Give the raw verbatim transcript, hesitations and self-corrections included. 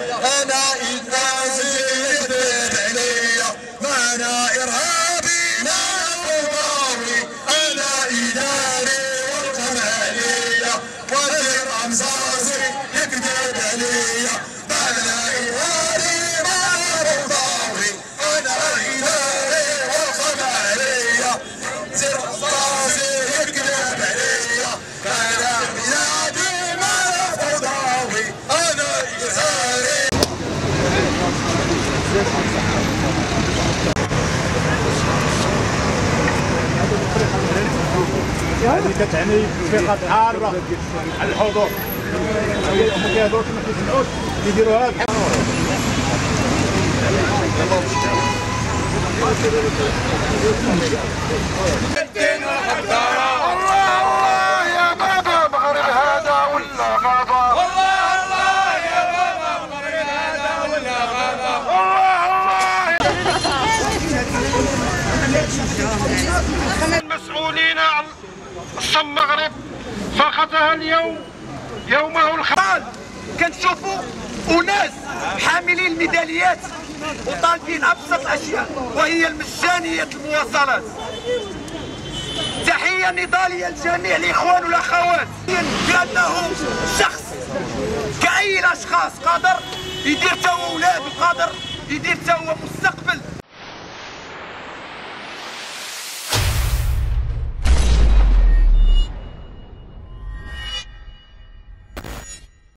انا الناس يكذب عليا ما انا ارهابي ما انا فوضاوي انا اداري والقماليه وزير امزازي يكذب عليا ما انا اداري ما انا فوضاوي انا اداري والقماليه وزير امزازي يكذب عليا انا اداري ما انا فوضاوي انا اداري. هذه كتعني ثقة حارة على الحضور. هما كيهضروا ما كيسمعوش كيديروها بحال الله الله يا بابا مغرب هذا ولا غابة الله الله يا بابا مغرب هذا ولا غابة الله المسؤولين عن الصم المغرب فقدها اليوم يومه الخال. كنشوفوا أناس حاملين الميداليات وطالبين أبسط الأشياء وهي المجانية المواصلات. تحية نضالية لجميع الإخوان والأخوات بأنه شخص كأي الأشخاص قادر يدير تا هو أولاد وقادر يدير تا هو مستقبل